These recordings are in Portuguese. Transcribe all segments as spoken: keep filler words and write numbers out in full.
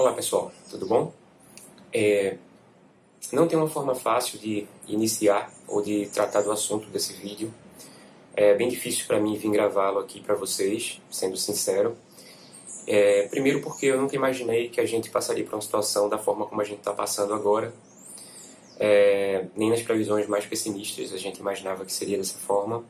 Olá pessoal, tudo bom? É, não tem uma forma fácil de iniciar ou de tratar do assunto desse vídeo. É bem difícil para mim vir gravá-lo aqui para vocês, sendo sincero. É, primeiro porque eu nunca imaginei que a gente passaria por uma situação da forma como a gente está passando agora. É, nem nas previsões mais pessimistas a gente imaginava que seria dessa forma.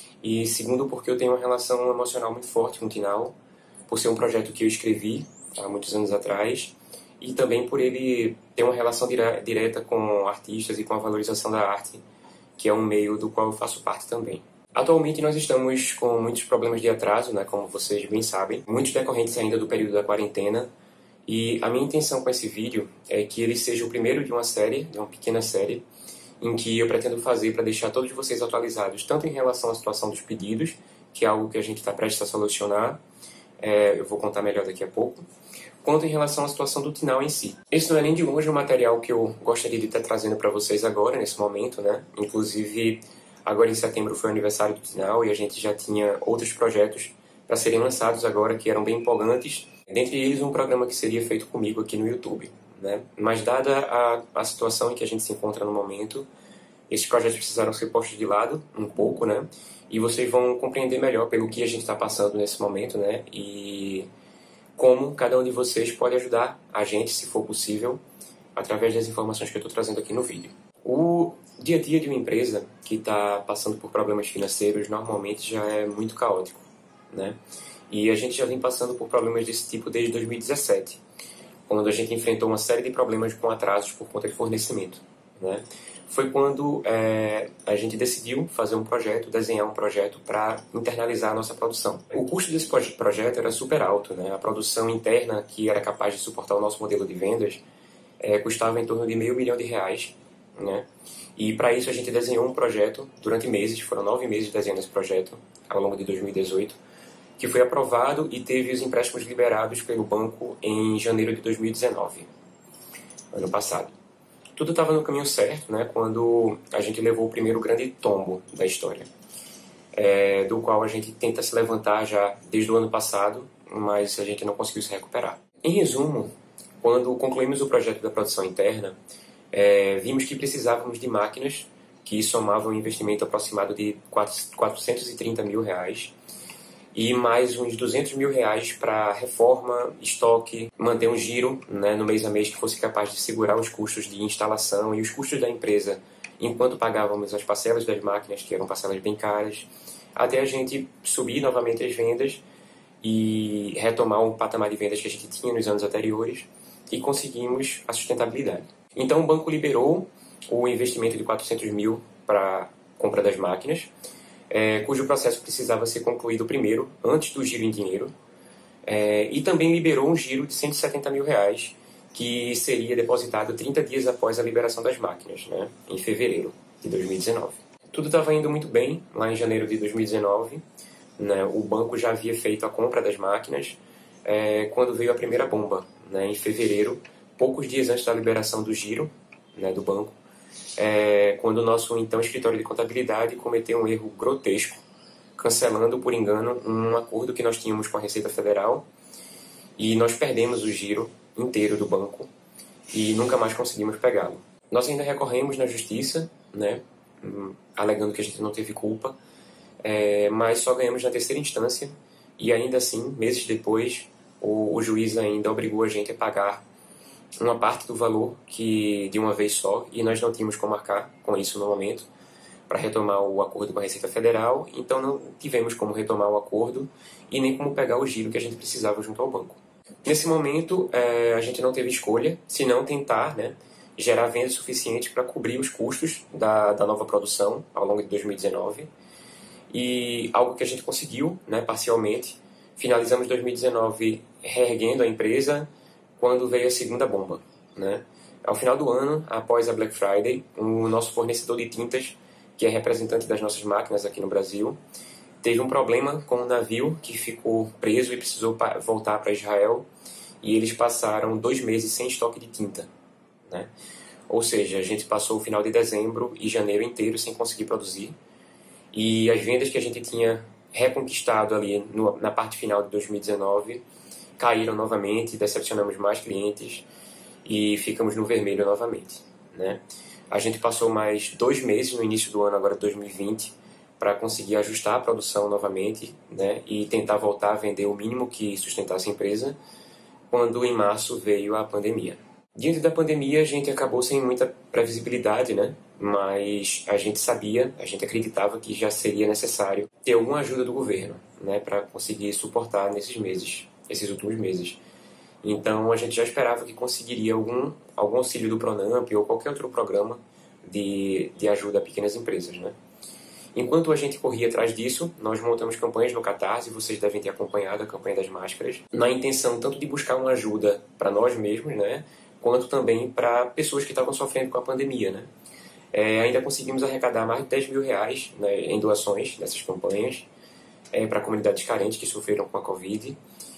E segundo porque eu tenho uma relação emocional muito forte com o Tinau, por ser um projeto que eu escrevi há muitos anos atrás, e também por ele ter uma relação dire direta com artistas e com a valorização da arte, que é um meio do qual eu faço parte também. Atualmente nós estamos com muitos problemas de atraso, né, como vocês bem sabem, muitos decorrentes ainda do período da quarentena, e a minha intenção com esse vídeo é que ele seja o primeiro de uma série, de uma pequena série, em que eu pretendo fazer para deixar todos vocês atualizados, tanto em relação à situação dos pedidos, que é algo que a gente está prestes a solucionar, é, eu vou contar melhor daqui a pouco, quanto em relação à situação do Tinau em si. Esse não é nem de longe o material que eu gostaria de estar trazendo para vocês agora, nesse momento, né? Inclusive, agora em setembro foi o aniversário do Tinau e a gente já tinha outros projetos para serem lançados agora que eram bem empolgantes, dentre eles um programa que seria feito comigo aqui no YouTube, né? Mas dada a, a situação em que a gente se encontra no momento, esses projetos precisaram ser postos de lado um pouco, né? E vocês vão compreender melhor pelo que a gente está passando nesse momento, né? E como cada um de vocês pode ajudar a gente, se for possível, através das informações que eu estou trazendo aqui no vídeo. O dia a dia de uma empresa que está passando por problemas financeiros normalmente já é muito caótico, né? E a gente já vem passando por problemas desse tipo desde dois mil e dezessete, quando a gente enfrentou uma série de problemas com atrasos por conta de fornecimento, né? Foi quando é, a gente decidiu fazer um projeto, desenhar um projeto para internalizar a nossa produção. O custo desse projeto era super alto, né? A produção interna, que era capaz de suportar o nosso modelo de vendas, é, custava em torno de meio milhão de reais, né? E para isso a gente desenhou um projeto durante meses, foram nove meses desenhando esse projeto ao longo de dois mil e dezoito, que foi aprovado e teve os empréstimos liberados pelo banco em janeiro de dois mil e dezenove, ano passado. Tudo estava no caminho certo, né, quando a gente levou o primeiro grande tombo da história, é, do qual a gente tenta se levantar já desde o ano passado, mas a gente não conseguiu se recuperar. Em resumo, quando concluímos o projeto da produção interna, é, vimos que precisávamos de máquinas que somavam um investimento aproximado de quatrocentos e trinta mil reais, e mais uns duzentos mil reais para reforma, estoque, manter um giro, né, no mês a mês que fosse capaz de segurar os custos de instalação e os custos da empresa enquanto pagávamos as parcelas das máquinas, que eram parcelas bem caras, até a gente subir novamente as vendas e retomar um patamar de vendas que a gente tinha nos anos anteriores e conseguimos a sustentabilidade. Então o banco liberou o investimento de quatrocentos mil para a compra das máquinas, É, cujo processo precisava ser concluído primeiro, antes do giro em dinheiro, é, e também liberou um giro de cento e setenta mil reais, que seria depositado trinta dias após a liberação das máquinas, né, em fevereiro de dois mil e dezenove. Tudo estava indo muito bem, lá em janeiro de dois mil e dezenove, né, o banco já havia feito a compra das máquinas, é, quando veio a primeira bomba, né, em fevereiro, poucos dias antes da liberação do giro, né, do banco, É, quando o nosso então escritório de contabilidade cometeu um erro grotesco, cancelando por engano um acordo que nós tínhamos com a Receita Federal, e nós perdemos o giro inteiro do banco e nunca mais conseguimos pegá-lo. Nós ainda recorremos na justiça, né, alegando que a gente não teve culpa, é, mas só ganhamos na terceira instância, e ainda assim, meses depois, o, o juiz ainda obrigou a gente a pagar uma parte do valor que de uma vez só, e nós não tínhamos como marcar com isso no momento para retomar o acordo com a Receita Federal, então não tivemos como retomar o acordo e nem como pegar o giro que a gente precisava junto ao banco. Nesse momento, é, a gente não teve escolha, senão tentar, né, gerar vendas suficientes para cobrir os custos da, da nova produção ao longo de dois mil e dezenove, e algo que a gente conseguiu, né, parcialmente. Finalizamos dois mil e dezenove reerguendo a empresa, quando veio a segunda bomba, né? Ao final do ano, após a Black Friday, o nosso fornecedor de tintas, que é representante das nossas máquinas aqui no Brasil, teve um problema com um navio que ficou preso e precisou voltar para Israel, e eles passaram dois meses sem estoque de tinta, né? Ou seja, a gente passou o final de dezembro e janeiro inteiro sem conseguir produzir, e as vendas que a gente tinha reconquistado ali no, na parte final de dois mil e dezenove caíram novamente, decepcionamos mais clientes e ficamos no vermelho novamente, né? A gente passou mais dois meses no início do ano, agora dois mil e vinte, para conseguir ajustar a produção novamente, né? E tentar voltar a vender o mínimo que sustentasse a empresa, quando em março veio a pandemia. Diante da pandemia, a gente acabou sem muita previsibilidade, né? Mas a gente sabia, a gente acreditava que já seria necessário ter alguma ajuda do governo, né? Para conseguir suportar nesses meses, esses últimos meses. Então, a gente já esperava que conseguiria algum, algum auxílio do Pronamp ou qualquer outro programa de, de ajuda a pequenas empresas, né? Enquanto a gente corria atrás disso, nós montamos campanhas no Catarse, vocês devem ter acompanhado a campanha das máscaras, na intenção tanto de buscar uma ajuda para nós mesmos, né, quanto também para pessoas que estavam sofrendo com a pandemia, né. É, ainda conseguimos arrecadar mais de dez mil reais, né, em doações dessas campanhas é, para comunidades carentes que sofreram com a Covid,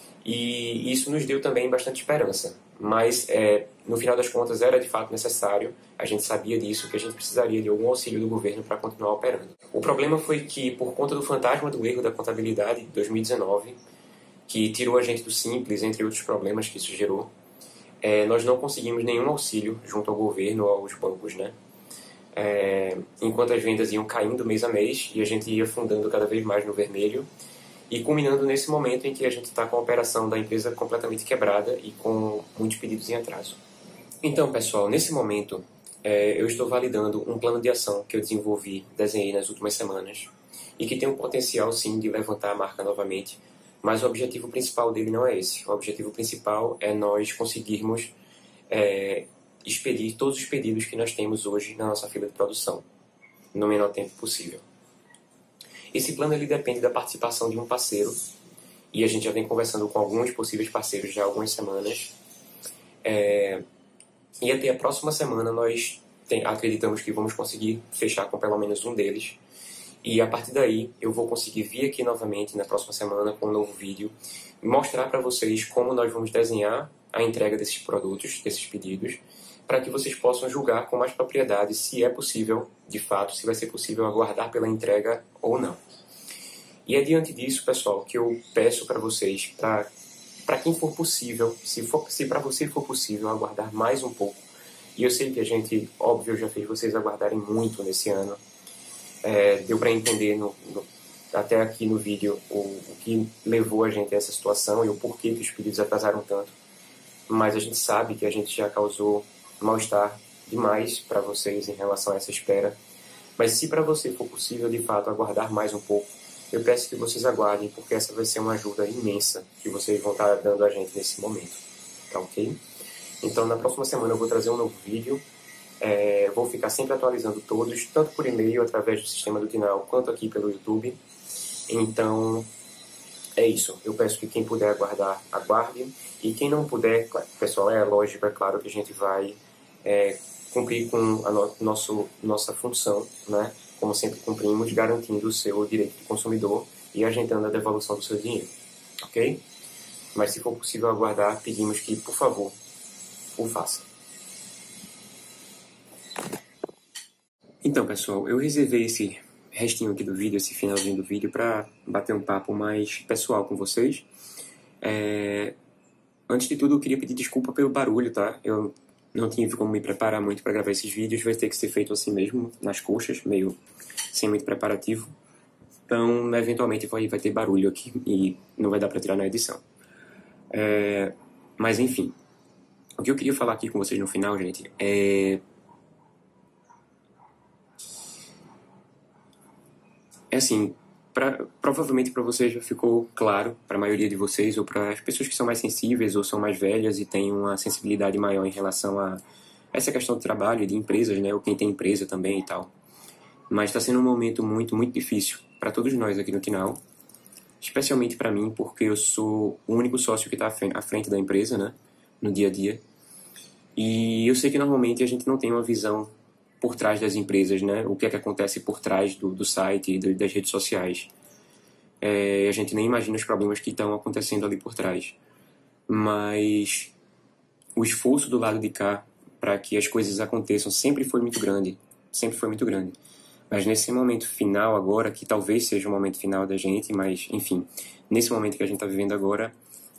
e isso nos deu também bastante esperança. Mas, é, no final das contas, era de fato necessário, a gente sabia disso, que a gente precisaria de algum auxílio do governo para continuar operando. O problema foi que, por conta do fantasma do erro da contabilidade de dois mil e dezenove, que tirou a gente do Simples, entre outros problemas que isso gerou, é, nós não conseguimos nenhum auxílio junto ao governo ou aos bancos, né? É, enquanto as vendas iam caindo mês a mês e a gente ia afundando cada vez mais no vermelho, e culminando nesse momento em que a gente está com a operação da empresa completamente quebrada e com muitos pedidos em atraso. Então, pessoal, nesse momento, é, eu estou validando um plano de ação que eu desenvolvi, desenhei nas últimas semanas, e que tem um potencial, sim, de levantar a marca novamente, mas o objetivo principal dele não é esse. O objetivo principal é nós conseguirmos é, expedir todos os pedidos que nós temos hoje na nossa fila de produção, no menor tempo possível. Esse plano ele depende da participação de um parceiro, e a gente já vem conversando com alguns possíveis parceiros já há algumas semanas. É, e até a próxima semana nós tem, acreditamos que vamos conseguir fechar com pelo menos um deles. E a partir daí eu vou conseguir vir aqui novamente na próxima semana com um novo vídeo e mostrar para vocês como nós vamos desenhar a entrega desses produtos, desses pedidos, para que vocês possam julgar com mais propriedade se é possível, de fato, se vai ser possível aguardar pela entrega ou não. E é diante disso, pessoal, que eu peço para vocês, para para quem for possível, se, for, se para você for possível, aguardar mais um pouco. E eu sei que a gente, óbvio, já fez vocês aguardarem muito nesse ano. É, deu para entender no, no, até aqui no vídeo o, o que levou a gente a essa situação e o porquê que os pedidos atrasaram tanto. Mas a gente sabe que a gente já causou mal-estar demais para vocês em relação a essa espera. Mas se para você for possível, de fato, aguardar mais um pouco, eu peço que vocês aguardem, porque essa vai ser uma ajuda imensa que vocês vão estar dando a gente nesse momento. Tá ok? Então, na próxima semana eu vou trazer um novo vídeo. É, vou ficar sempre atualizando todos, tanto por e-mail, através do sistema do Tinal, quanto aqui pelo YouTube. Então, é isso. Eu peço que quem puder aguardar, aguarde. E quem não puder, pessoal, é lógico, é claro que a gente vai é, cumprir com a no, nosso, nossa função, né? Como sempre cumprimos, garantindo o seu direito de consumidor e agendando a devolução do seu dinheiro. Ok? Mas se for possível aguardar, pedimos que, por favor, o faça. Então, pessoal, eu reservei esse restinho aqui do vídeo, esse finalzinho do vídeo, para bater um papo mais pessoal com vocês. É... Antes de tudo, eu queria pedir desculpa pelo barulho, tá? Eu não tive como me preparar muito para gravar esses vídeos, vai ter que ser feito assim mesmo, nas coxas, meio sem muito preparativo. Então, eventualmente vai, vai ter barulho aqui e não vai dar para tirar na edição. É... Mas, enfim, o que eu queria falar aqui com vocês no final, gente, é... É assim, pra, provavelmente para vocês já ficou claro, para a maioria de vocês, ou para as pessoas que são mais sensíveis ou são mais velhas e têm uma sensibilidade maior em relação a essa questão de trabalho, de empresas, né, ou quem tem empresa também e tal. Mas está sendo um momento muito, muito difícil para todos nós aqui no Tinal, especialmente para mim, porque eu sou o único sócio que está à frente da empresa, né, no dia a dia. E eu sei que normalmente a gente não tem uma visão por trás das empresas, né? O que é que acontece por trás do, do site e das redes sociais. É, a gente nem imagina os problemas que estão acontecendo ali por trás. Mas o esforço do lado de cá para que as coisas aconteçam sempre foi muito grande. Sempre foi muito grande. Mas nesse momento final agora, que talvez seja o momento final da gente, mas enfim, nesse momento que a gente está vivendo agora,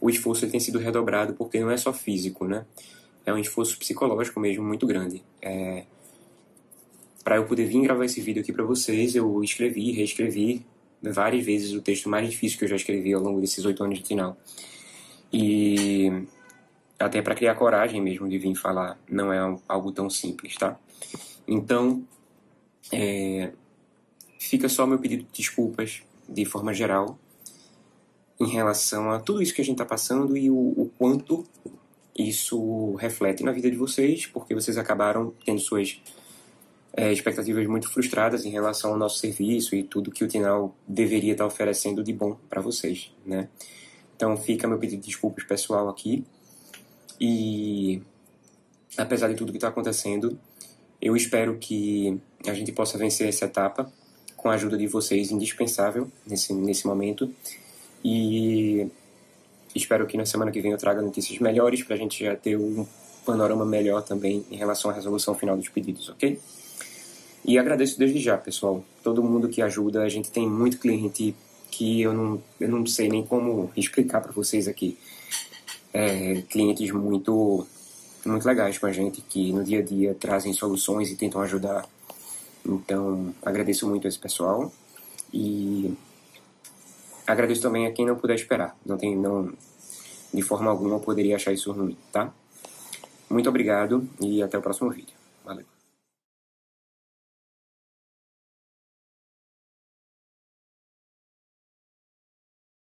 o esforço tem sido redobrado, porque não é só físico, né? É um esforço psicológico mesmo muito grande. É... Para eu poder vir gravar esse vídeo aqui para vocês, eu escrevi, reescrevi várias vezes o texto mais difícil que eu já escrevi ao longo desses oito anos de Tinal. E até para criar coragem mesmo de vir falar, não é algo tão simples, tá? Então, é... fica só meu pedido de desculpas, de forma geral, em relação a tudo isso que a gente está passando e o, o quanto isso reflete na vida de vocês, porque vocês acabaram tendo suas é, expectativas muito frustradas em relação ao nosso serviço e tudo que o Tinal deveria estar oferecendo de bom para vocês, né? Então fica meu pedido de desculpas pessoal aqui e, apesar de tudo que está acontecendo, eu espero que a gente possa vencer essa etapa com a ajuda de vocês, indispensável nesse, nesse momento, e espero que na semana que vem eu traga notícias melhores para a gente já ter um panorama melhor também em relação à resolução final dos pedidos, ok? E agradeço desde já, pessoal, todo mundo que ajuda. A gente tem muito cliente que eu não, eu não sei nem como explicar para vocês aqui. É, clientes muito, muito legais com a gente, que no dia a dia trazem soluções e tentam ajudar. Então, agradeço muito a esse pessoal e agradeço também a quem não puder esperar. Não tem, não, de forma alguma eu poderia achar isso ruim, tá? Muito obrigado e até o próximo vídeo. Valeu.